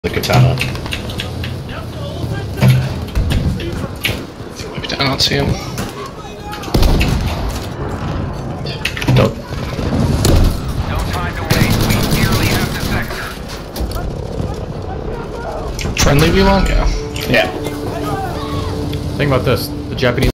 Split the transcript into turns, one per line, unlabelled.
The katana. Maybe I don't see him. Nope.
No time to wait. We nearly have the sector.
Friendly belong? Yeah.
Think about this. The Japanese